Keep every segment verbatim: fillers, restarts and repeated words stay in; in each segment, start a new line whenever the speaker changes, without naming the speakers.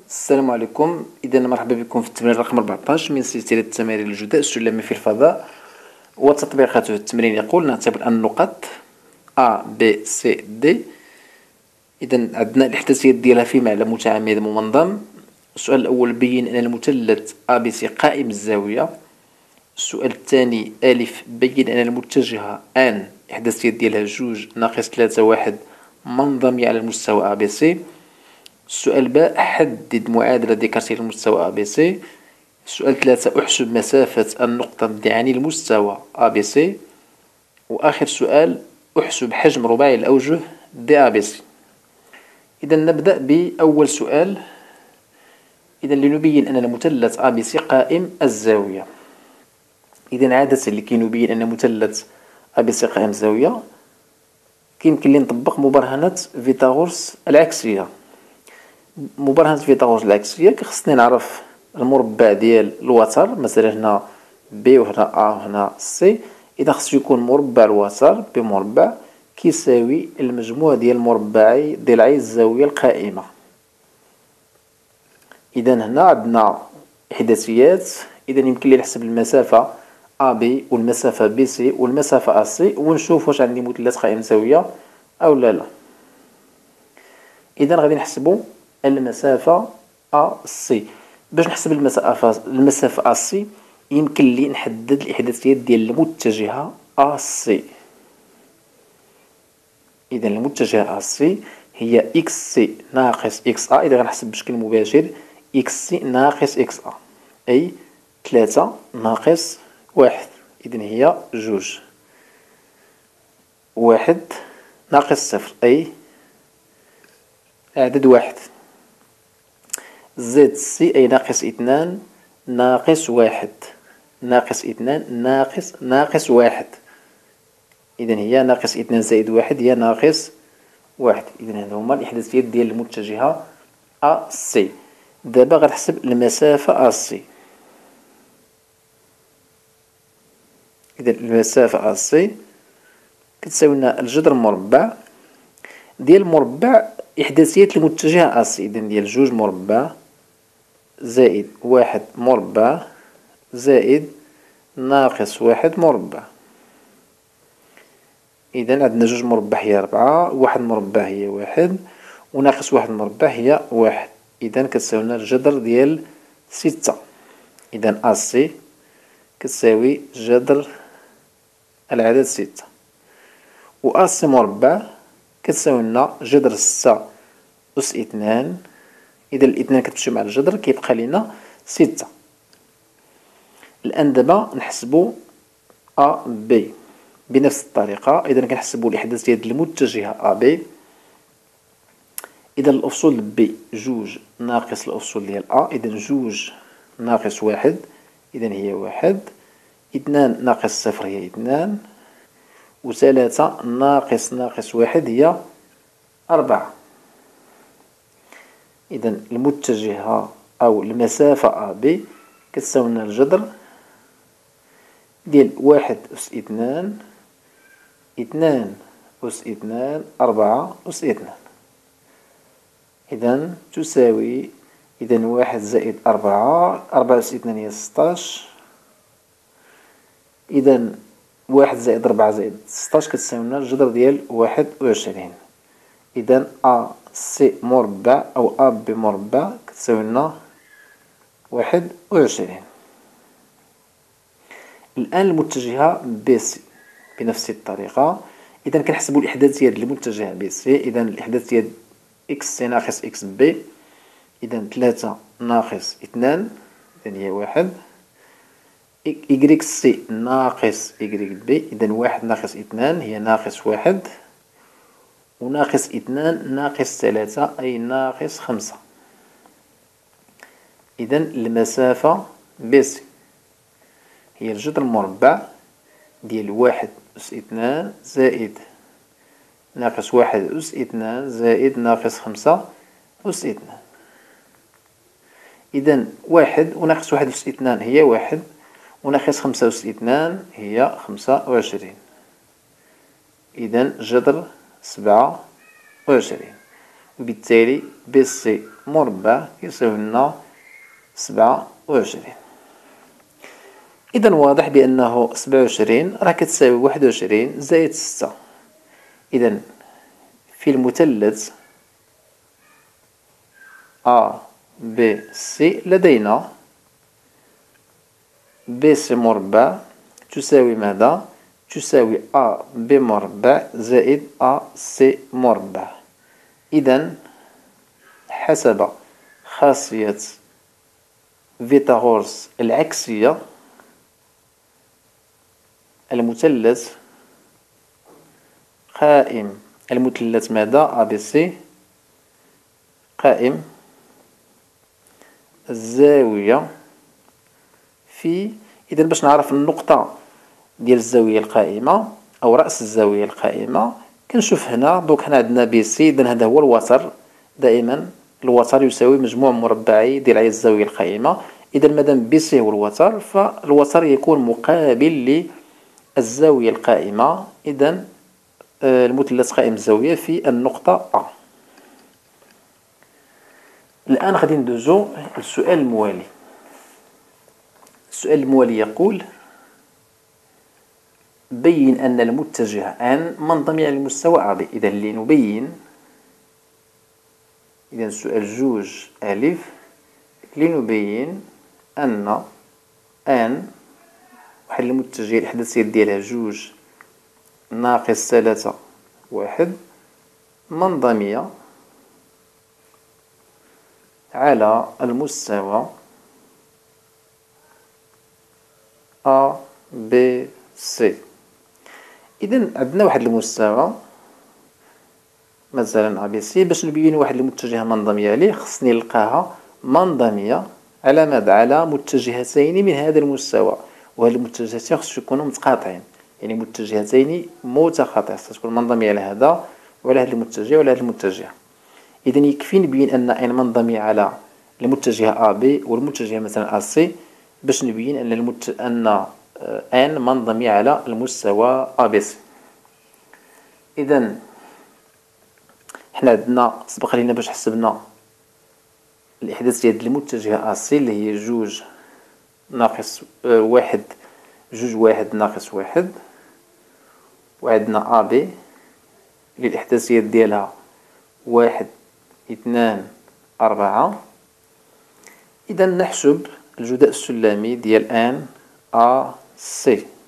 السلام عليكم. إذا مرحبا بكم في التمرين رقم أربعطاش من سلسلة التمارين الجداء السلمي في الفضاء وتطبيقاته. التمرين يقول نعتبر أن النقط A B C D. إذا عندنا الإحداثيات ديالها في معلم متعامد ممنظم. السؤال الأول: بين أن المثلث A B C قائم الزاوية. السؤال الثاني: ألف: بين أن المتجهة أن الإحداثيات ديالها جوج ناقص ثلاثة واحد منظمية على المستوى A B C. السؤال باء: حدد معادلة ديكارتية للمستوى A B C. السؤال ثلاثة: احسب مسافة النقطة التعني المستوى A B C. وآخر سؤال: احسب حجم رباعي الأوجه D A B C. إذا نبدأ بأول سؤال. إذا لنبين أن المثلث A B C قائم الزاوية. إذا عادة لكي نبين أن مثلث A B C قائم الزاوية كيمكن لي نطبق مبرهنة فيثاغورس العكسية. مبرهنة فيثاغورس العكسية كيخصني نعرف المربع ديال الوتر، مثلا هنا B وهنا A وهنا C. إذا خصو يكون مربع الوتر بمربع كيساوي المجموع ديال مربعي ضلعي الزاوية القائمة. إذا هنا عندنا إحداثيات. إذا يمكن لي نحسب المسافة A B والمسافة B C والمسافة A C ونشوف واش عندي مثلث قائم الزاوية أو لا لا. إذا غادي نحسبو المسافة A C. باش نحسب المسافة المسافة A C يمكن لي نحدد الإحداثيات ديال المتجهة A C. إذا المتجهة A C هي X C ناقص X A. إذا غنحسب بشكل مباشر X C ناقص X A أي ثلاثة ناقص واحد. إذا هي جوج. واحد ناقص صفر أي عدد واحد. زد سي أي ناقص اثنان ناقص واحد ناقص اثنان ناقص ناقص واحد. إذا هي ناقص اثنان زائد واحد هي ناقص واحد. إذا هذو هما الإحداثيات ديال المتجهة A C. دابا غنحسب المسافة A C. إذا المسافة A C كتساوي لنا الجذر مربع ديال مربع إحداثيات المتجهة A C. إذا ديال جوج مربع زائد واحد مربع زائد ناقص واحد مربع. إذا عندنا جوج مربع هي ربعة، واحد مربع هي واحد، وناقص واحد مربع هي واحد. إذا كتساوي لنا الجذر ديال ستة. إذا A C كتساوي جذر العدد ستة. و A C مربع كتساوي لنا جذر ستة أس اثنان. إذا الاثنان كتمشي مع الجذر كيبقى لنا ستة. الآن دابا نحسبو A B بنفس الطريقة. إذا كنحسبو الإحداثيات ديال المتجهة A B. إذا الأفصول B جوج ناقص الأفصول ديال A. إذا جوج ناقص واحد إذا هي واحد. اثنان ناقص صفر هي اثنان. وثلاثة ناقص ناقص واحد هي أربعة. إذا المتجهة أو المسافة A B كتساوي لنا الجذر ديال واحد أس اثنان اثنان أس اثنان أربعة أس اثنان. إذا تساوي إذا واحد زائد أربعة أربعة أس اثنان هي ستاش. إذا واحد زائد ربعة زائد ستاش كتساوي لنا الجذر ديال واحد وعشرين. إذا A C مربع أو A B مربع كتساوي لنا واحد وعشرين. الآن المتجهة B C بنفس الطريقة. إذا كنحسبو الإحداثيات ديال المتجهة B C. إذا الإحداثيات X C ناقص X B. إذا ثلاثة ناقص اثنان إذا هي واحد. Y C ناقص Y B. إذا واحد ناقص اثنان هي ناقص واحد. وناقص اثنان ناقص ثلاثة أي ناقص خمسة. إذا المسافة B C هي الجذر المربع ديال واحد أس اثنان زائد ناقص واحد أس اثنان زائد ناقص خمسة أس اثنان. إذا واحد وناقص واحد أس اثنان هي واحد، وناقص خمسة أس اثنان هي خمسة وعشرين. إذا جذر سبعة وعشرين. وبالتالي بي سي مربع يساوي لنا سبعة وعشرين. إذا واضح بأنه سبعة وعشرين راه كتساوي واحد وعشرين زائد ستة. إذا في المثلث A B C لدينا B C مربع تساوي ماذا؟ تساوي A B مربع زائد A C مربع. إذا حسب خاصية فيثاغورس العكسية المثلث قائم المثلث ماذا؟ A B C قائم الزاوية في. إذا باش نعرف النقطة ديال الزاوية القائمة أو رأس الزاوية القائمة كنشوف هنا دوك هنا عندنا بي سي. إذا هذا هو الوتر. دائما الوتر يساوي مجموع مربعي ضلعي الزاوية القائمة. إذا مادام بي سي هو الوتر فالوتر يكون مقابل للزاوية القائمة. إذا المثلث قائم الزاوية في النقطة A. الآن غادي ندوزو للسؤال الموالي. السؤال الموالي يقول بين أن المتجه أن منضمي على المستوى A B. إذا لنبين إذا السؤال جوج ألف لنبين أن أن واحد المتجه الإحداثيات ديالها جوج ناقص ثلاثة واحد منضمية على المستوى A B C. إذا عندنا واحد المستوى مثلا A B C. باش نبين واحد المتجهة منضمية عليه خصني نلقاها منضمية على ماذا؟ على متجهتين من هذا المستوى. وهاد المتجهتين خصو يكونوا متقاطعين يعني متجهتين متقاطعين. خصها تكون منضمية على هذا وعلى هذا المتجه وعلى هذا المتجه. إذا يكفي نبين أن أن منضمية على المتجهة A B والمتجهة مثلا A C باش نبين أن المت... أن أن منضمية على المستوى A B C. إذا حنا عندنا سبق لينا باش حسبنا الإحداثيات ديال المتجهة A C اللي هي جوج ناقص واحد جوج واحد ناقص واحد. وعندنا A B اللي الإحداثيات ديالها واحد اثنان أربعة. إذا نحسب الجداء السلمي ديال أن A C.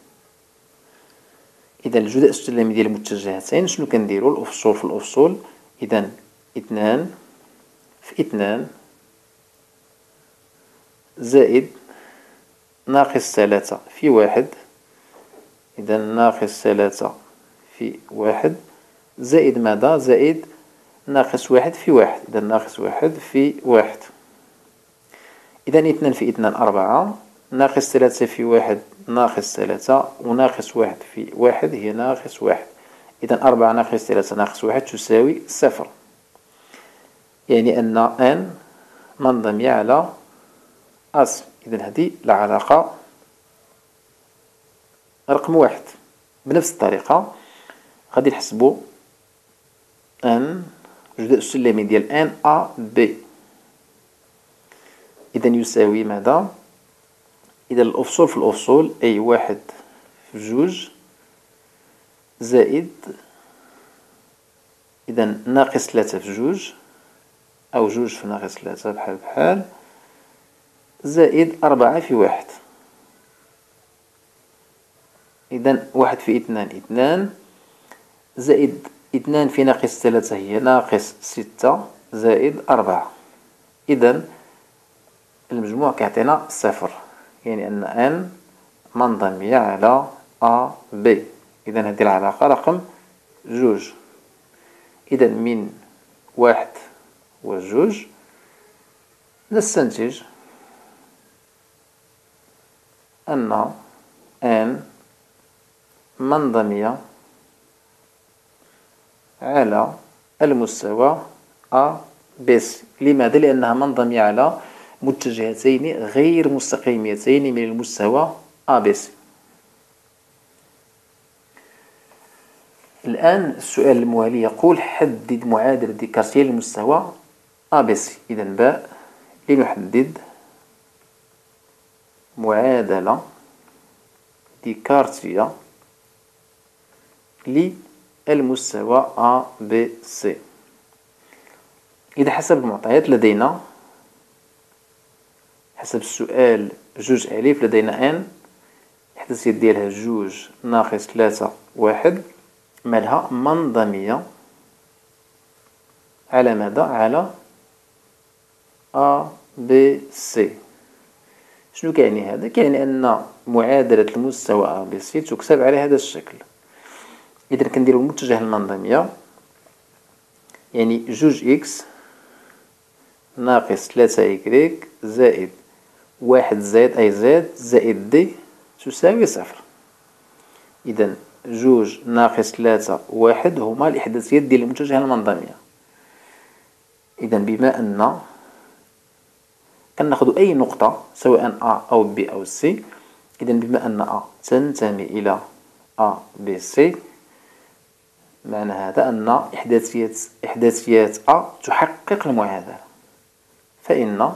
إذا الجداء السلمي ديال المتجهتين شنو كنديرو؟ الأفصول في الأفصول. إذا اثنان في اثنان زائد ناقص ثلاثة في واحد. إذا ناقص ثلاثة في واحد زائد ماذا؟ زائد ناقص واحد في واحد. إذا ناقص واحد في واحد. إذا اثنان في اثنان أربعة. ناقص ثلاثة في واحد ناقص ثلاثة. وناقص واحد في واحد هي ناقص واحد. إذا أربعة ناقص ثلاثة ناقص واحد تساوي صفر. يعني أن أن منضمية على A C. إذا هذه العلاقة رقم واحد. بنفس الطريقة غادي نحسبو أن الجداء السلمي ديال أن A B. إذا يساوي ماذا؟ إذا الأفصول في الأفصول أي واحد في جوج زائد إذا ناقص ثلاثة في جوج أو جوج في ناقص ثلاثة بحال بحال زائد أربعة في واحد. إذا واحد في اثنان اثنان زائد اثنان في ناقص ثلاثة هي ناقص ستة زائد أربعة. إذا المجموع كيعطينا صفر. يعني أن أن منضمية على A B. إذا هذه العلاقة رقم جوج. إذا من واحد وجوج نستنتج أن أن منضمية على المستوى A B C. لماذا؟ لأنها منضمية على متجهتين غير مستقيمتين من المستوى A B C. الآن السؤال الموالي يقول حدد معادلة ديكارتية لمستوى أ بي سي. إذا باء لنحدد معادلة ديكارتية للمستوى أ بي سي. إذا حسب المعطيات لدينا، حسب السؤال جوج ألف، لدينا ان الإحداثيات ديالها جوج ناقص ثلاثة واحد، مالها منظمية على ماذا؟ على أ بي سي. شنو كيعني هذا؟ كيعني أن معادلة المستوى أ بي سي تكتب على هذا الشكل. إذا كنديرو المتجه المنظمية، يعني جوج إكس ناقص ثلاثة إكريك زائد واحد زائد أي زاد زائد دي تساوي صفر. إذا جوج ناقص ثلاثة واحد هما الإحداثيات ديال المتجه المنظمية. إذا بما أن كناخدو أي نقطة سواء أ أو بي أو سي، إذا بما أن أ تنتمي إلى أ بي سي، معنى هذا أن إحداثيات إحداثيات أ تحقق المعادلة. فإن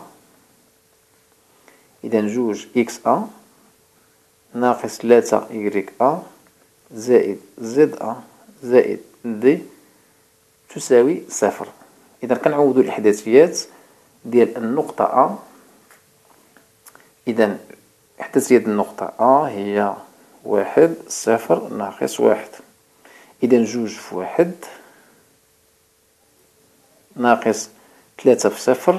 إذا جوج إكس أ ناقص ثلاثة إكريك أ زائد زد أ زائد دي تساوي صفر. إذا كنعوضو الإحداثيات ديال النقطة أ. إذا إحداثيات النقطة أ هي واحد صفر ناقص واحد. إذا جوج في واحد ناقص ثلاثة في صفر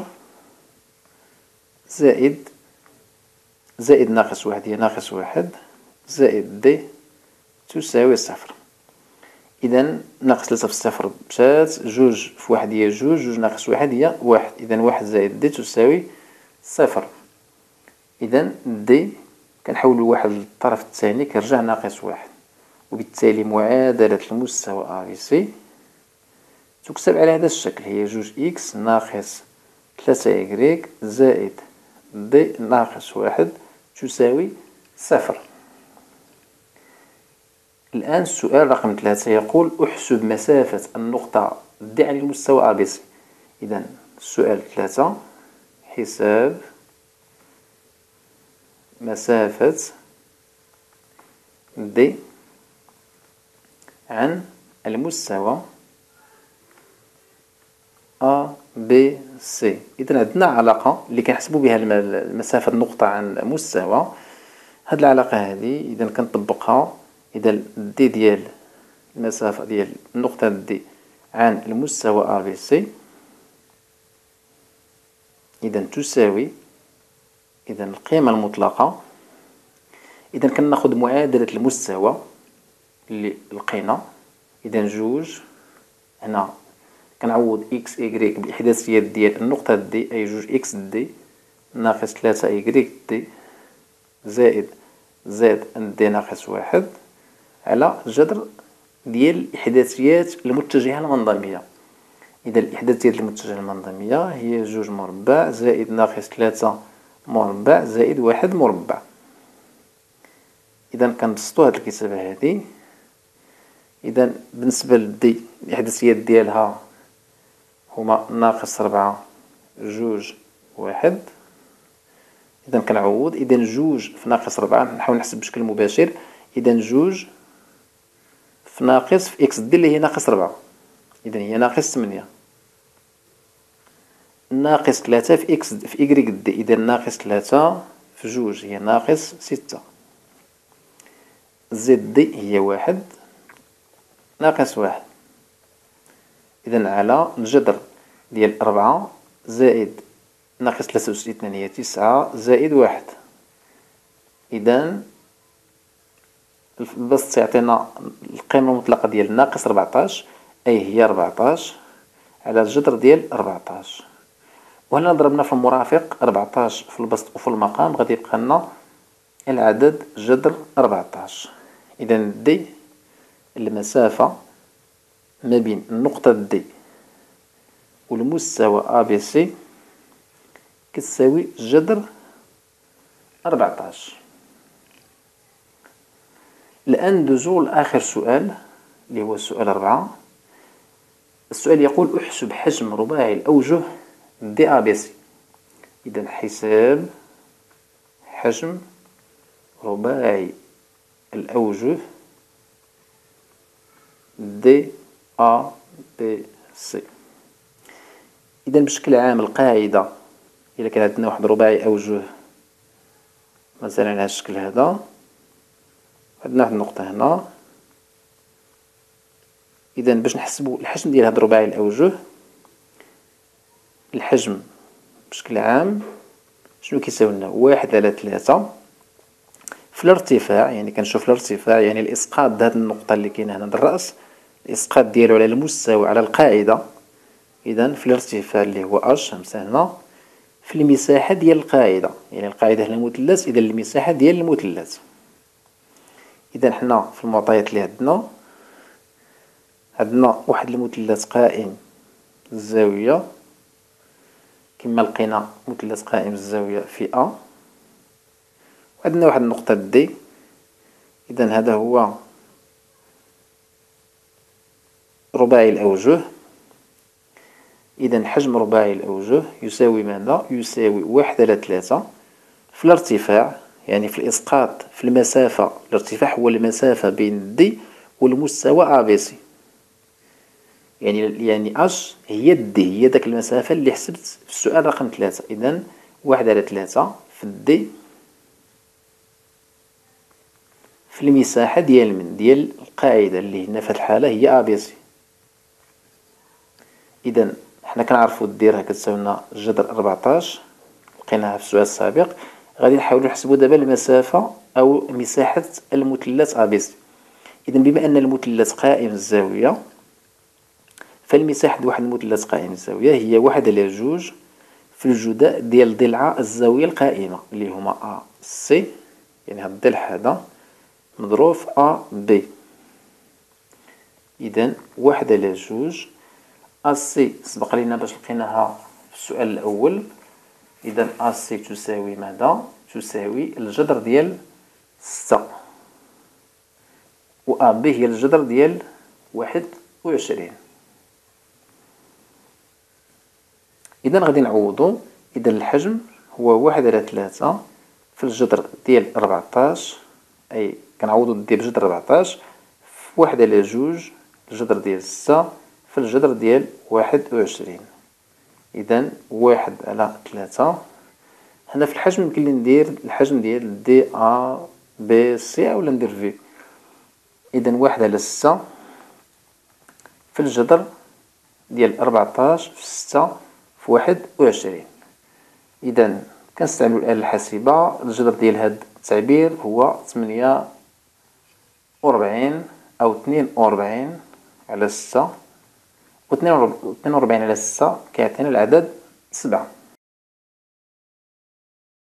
زائد زائد ناقص واحد هي ناقص واحد زائد دي تساوي صفر. إذا ناقص ثلاثة في صفر مشات، جوج في واحد هي جوج، جوج ناقص واحد هي واحد. إذا واحد زائد دي تساوي صفر. إذا دي كنحولو واحد للطرف الثاني كيرجع ناقص واحد، وبالتالي معادلة المستوى أ بي سي تكتب على هذا الشكل، هي جوج إكس ناقص ثلاثة إكريك زائد دي ناقص واحد تساوي صفر. الآن السؤال رقم ثلاثة يقول احسب مسافة النقطة د عن المستوى أ بي سي. إذا السؤال ثلاثة، حساب مسافة د عن المستوى أ بي سي. إذا عندنا علاقة اللي كنحسبو بها مسافة النقطة عن المستوى. هاد العلاقة هذه إذا كنطبقها، إذا دي ديال المسافة ديال النقطة دي عن المستوى أ بي سي إذا تساوي إذا القيمة المطلقة. إذا كناخد معادلة المستوى اللي لقينا، إذا جوج هنا كنعوض إكس إكريك بالإحداثيات ديال النقطة دي أي جوج إكس دي ناقص ثلاثة إكريك دي زائد زاد دي ناقص واحد على جذر ديال الإحداثيات المتجهة المنظمية. إذا الإحداثيات المتجهة المنظمية هي جوج مربع زائد ناقص ثلاثة مربع زائد واحد مربع. إذا كنبسطو هاد الكتابة هادي. إذا بالنسبة لدي الإحداثيات ديالها هما ناقص ربعة جوج واحد. إذا كنعوض، إذا جوج في ناقص ربعة نحاول نحسب بشكل مباشر. إذا جوج في ناقص في إكس دي اللي هي ناقص ربعة، إذا هي ناقص ثمانية. ناقص ثلاثة في إكس في إكريك دي، إذا ناقص ثلاثة في جوج هي ناقص ستة. زد دي هي واحد ناقص واحد. إذا على الجذر ديال ربعة زائد ناقص ثلاثة وستين اثنان هي تسعة زائد واحد. إذا البسط تيعطينا القيمة المطلقة ديال ناقص ربعطاش أي هي ربعطاش على الجذر ديال ربعطاش. وهنا ضربنا في المرافق ربعطاش في البسط وفي المقام، غادي يبقى لنا العدد جذر ربعطاش. إذا دي المسافة ما بين النقطة دي والمستوى أ بي سي كتساوي جذر ربعطاش. الآن ندوزو لآخر سؤال اللي هو السؤال أربعة. السؤال يقول احسب حجم رباعي الأوجه دي أ بي سي. إذا حساب حجم رباعي الأوجه دي أ بي سي. إذا بشكل عام القاعدة إلا كان عندنا واحد رباعي أوجه مثلا على الشكل هذا، عندنا واحد النقطة هنا. إذا باش نحسبو الحجم ديال هاد رباعي الأوجه، الحجم بشكل عام شنو كيساوي لنا؟ واحد على ثلاثة في الارتفاع، يعني كنشوف الارتفاع يعني الإسقاط د هاد النقطة اللي كاينة هنا د الرأس، الإسقاط ديالو على المستوى على القاعدة. إذا في الارتفاع اللي هو أش خمسة هنا في المساحة ديال القاعدة، يعني القاعدة هنا مثلث، إذا المساحة ديال المثلث. إذا حنا في المعطيات اللي عندنا عندنا واحد المثلث قائم الزاوية كما لقينا مثلث قائم الزاوية في أ، وعندنا واحد النقطة دي. إذا هذا هو رباعي الأوجه. إذا حجم رباعي الأوجه يساوي ماذا؟ يساوي واحد على ثلاثة في الارتفاع، يعني في الإسقاط في المسافة. الارتفاع هو المسافة بين دي والمستوى أ بي سي، يعني يعني أش هي دي، هي داك المسافة اللي حسبت في السؤال رقم ثلاثة. إذا واحد على ثلاثة في دي في المساحة ديال من ديال القاعدة اللي هنا في هاد الحالة هي أ بي سي. إذا حنا كنعرفو ديرها كتساوي لنا جذر أربعطاش، لقيناها في السؤال السابق. غادي نحاولو نحسبو دابا المسافة أو مساحة المثلث أ بي سي. إذا بما أن المثلث قائم الزاوية، فالمساحة د واحد المثلث قائم الزاوية هي واحد على جوج في الجداء ديال ضلع الزاوية القائمة اللي هما أ سي، يعني هاد الضلع هذا مضروب في أ بي. إذا واحد على جوج أ سي سبق لينا باش لقيناها في السؤال الأول. إذا أ سي تساوي ماذا؟ تساوي الجذر ديال ستة، و أ بي هي الجذر ديال واحد وعشرين. إذا غادي نعوضو. إذا الحجم هو واحد على ثلاثة في الجذر ديال ربعطاش، أي كنعوضو دي بجذر ربعطاش في واحد على جوج الجذر ديال ستة في الجذر ديال واحد وعشرين. إذا واحد على ثلاثة. هنا في الحجم يمكن لي ندير الحجم ديال دي أ بي سي أولا ندير في. إذا واحد على ستة في الجذر ديال ربعطاش في ستة في واحد وعشرين. إذا كنستعملو الآلة الحاسبة. الجذر ديال هاد التعبير هو ثمانية وربعين أو اثنين وربعين على ستة، و اثنين وربعين على ستة كيعطينا العدد سبعة.